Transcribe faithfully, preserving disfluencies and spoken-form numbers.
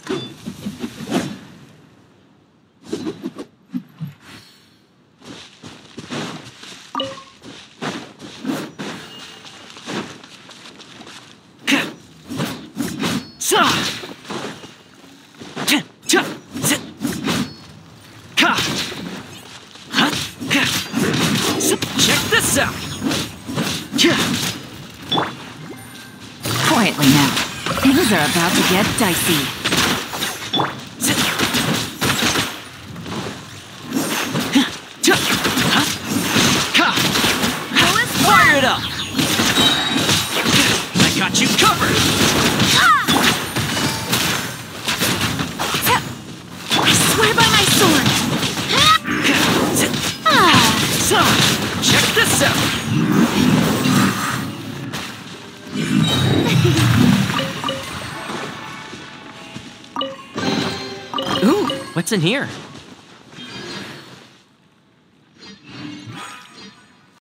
Check this out! Quietly now. Things are about to get dicey. Fire it up! I got you covered! I swear by my sword! So, check this out! Ooh, what's in here?